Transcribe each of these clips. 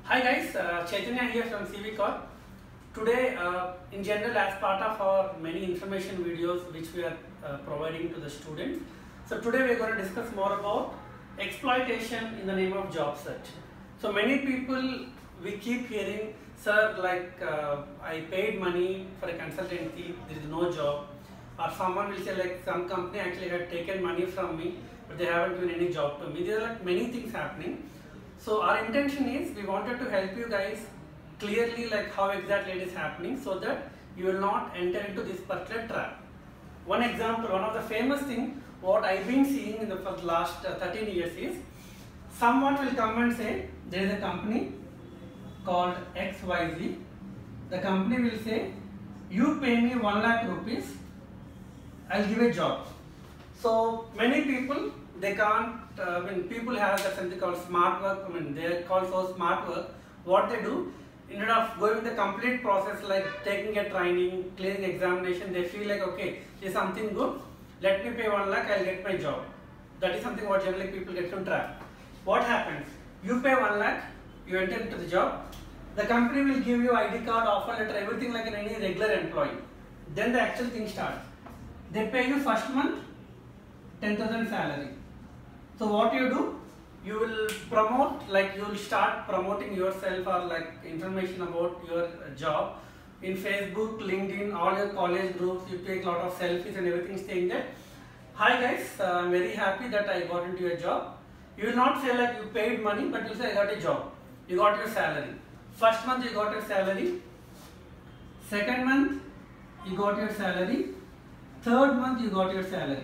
Hi guys, Chaitanya here from CV Corp. Today, in general, as part of our many information videos which we are providing to the students, so today we are going to discuss more about exploitation in the name of job search. So many people, we keep hearing, sir, like I paid money for a consultancy, there is no job, or someone will say like some company actually had taken money from me, but they haven't given any job to me. There are like many things happening. So our intention is we wanted to help you guys clearly like how exactly it is happening so that you will not enter into this particular trap. One example, one of the famous thing what I've been seeing in the last 13 years is someone will come and say there is a company called XYZ. The company will say you pay me 1 lakh rupees, I'll give a job. So many people they can't, when people have something called smart work, they are called so smart work, what they do, instead of going the complete process like taking a training, clearing examination, they feel like okay, this is something good, let me pay 1 lakh, I'll get my job. That is something what generally people get to trap. What happens? You pay 1 lakh, you enter into the job, the company will give you ID card, offer letter, everything like any regular employee. Then the actual thing starts. They pay you first month 10,000 salary. So what you do, you will promote, like you will start promoting yourself or like information about your job in Facebook, LinkedIn, all your college groups. You take a lot of selfies and everything saying that, hi guys, I'm very happy that I got into a job. You will not say like you paid money, but you say I got a job. You got your salary. First month you got your salary. Second month you got your salary. Third month you got your salary.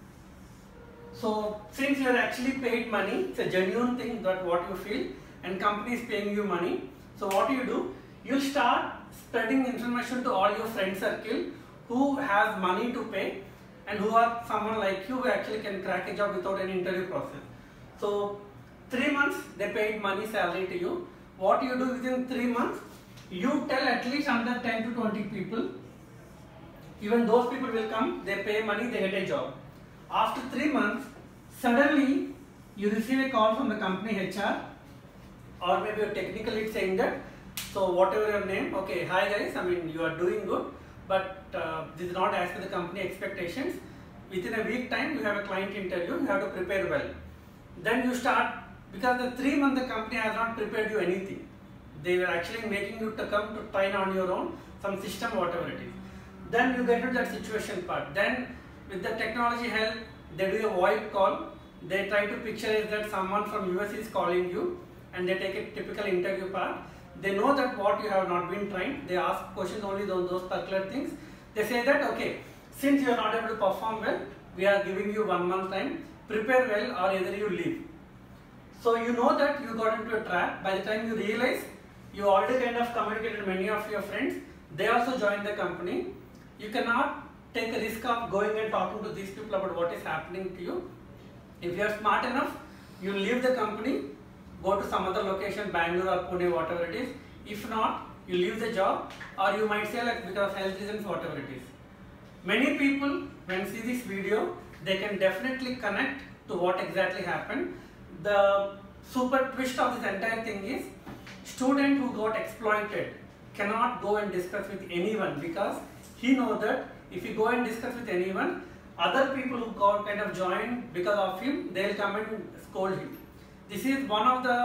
So since you are actually paid money, it's a genuine thing that what you feel and company is paying you money. So what do? You start spreading information to all your friend circle who has money to pay and who are someone like you who actually can crack a job without any interview process. So 3 months they paid money salary to you. What you do within 3 months, you tell at least under 10 to 20 people. Even those people will come, they pay money, they get a job. After 3 months, suddenly you receive a call from the company HR or maybe a technical lead saying that, so whatever your name, okay, hi guys, you are doing good, but this is not as per the company expectations. Within a week time, you have a client interview, you have to prepare well. Then you start, because the 3 months the company has not prepared you anything. They were actually making you to come to train on your own, some system, whatever it is. Then you get to that situation part. Then with the technology help, they do a VoIP call. They try to picture that someone from US is calling you and they take a typical interview part. They know that what you have not been trained. They ask questions only on those particular things. They say that, okay, since you are not able to perform well, we are giving you 1 month time. Prepare well or either you leave. So you know that you got into a trap. By the time you realize, you already kind of communicated many of your friends. They also joined the company. You cannot take a risk of going and talking to these people about what is happening to you. If you are smart enough, you leave the company, go to some other location, Bangalore or Pune, whatever it is. If not, you leave the job, or you might say like because of health reasons, whatever it is. Many people, when see this video, they can definitely connect to what exactly happened. The super twist of this entire thing is, student who got exploited cannot go and discuss with anyone because he knows that if you go and discuss with anyone, other people who got kind of joined because of him, they will come and scold him. This is one of the,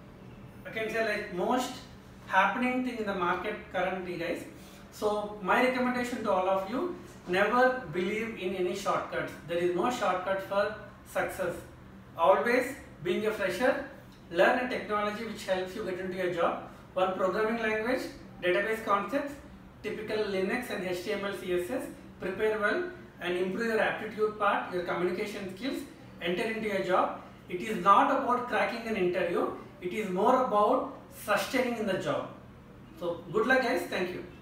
I can say like most happening thing in the market currently, guys. So my recommendation to all of you, never believe in any shortcuts. There is no shortcut for success. Always being a fresher, learn a technology which helps you get into a job. One programming language, database concepts, typical Linux and HTML, CSS, prepare well and improve your aptitude part, your communication skills, enter into a job. It is not about cracking an interview, it is more about sustaining in the job. So good luck guys, thank you.